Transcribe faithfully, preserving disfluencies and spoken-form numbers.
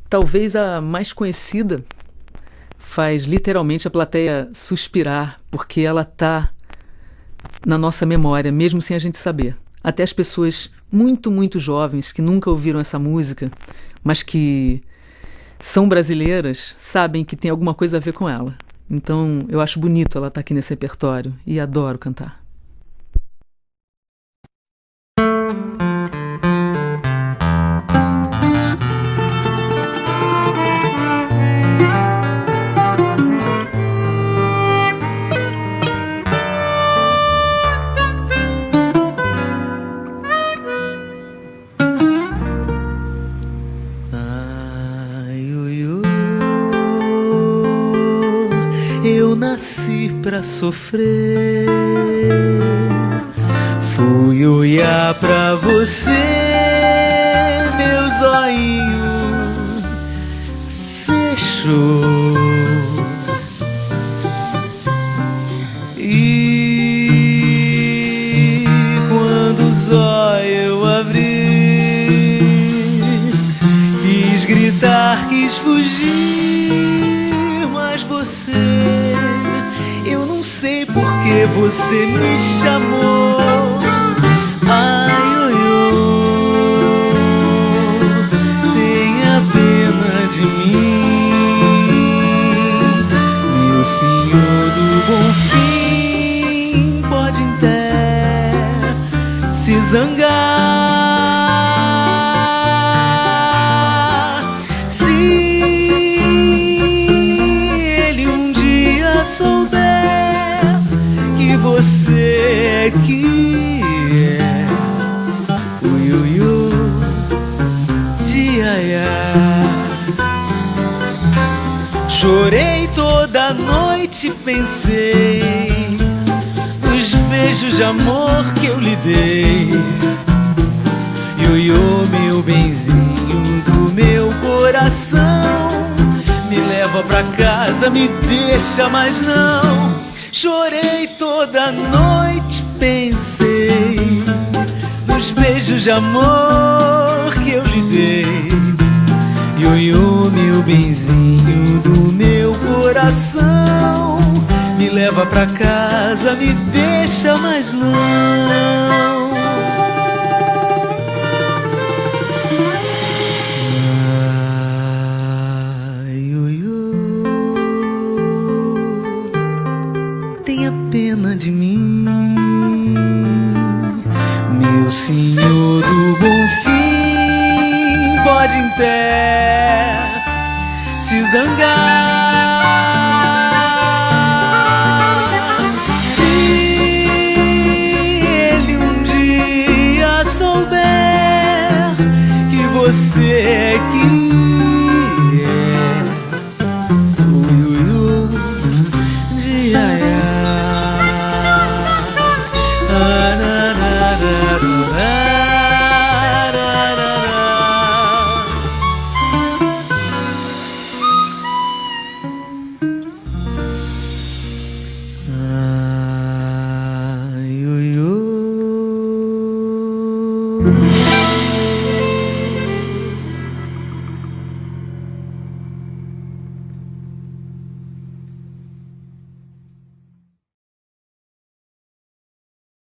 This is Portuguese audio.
talvez a mais conhecida, faz literalmente a plateia suspirar, porque ela tá na nossa memória, mesmo sem a gente saber. Até as pessoas muito, muito jovens que nunca ouviram essa música, mas que são brasileiras, sabem que tem alguma coisa a ver com ela. Então eu acho bonito ela estar aqui nesse repertório e adoro cantar. Eu nasci pra sofrer, fui olhar pra você, meu zoinho fechou. E quando o zóio eu abri, quis gritar, quis fugir, mas você, eu não sei por que você me chamou. Ai, oi, oi, tenha pena de mim, meu senhor do bom fim, pode até se zangar. Se ele um dia souber que você é que é o ioiô de Iaiá. Chorei toda noite, pensei nos beijos de amor que eu lhe dei. Ioiô, meu benzinho do meu coração, me leva pra casa, me deixa, mas não. Chorei toda noite, pensei nos beijos de amor que eu lhe dei. Ioiô, meu benzinho do meu coração, me leva pra casa, me deixa, mas não. Tenha pena de mim, meu senhor do bom fim, pode até se zangar. Se ele um dia souber que você é que é o ioiô de Iaiá. Ai, ioiô.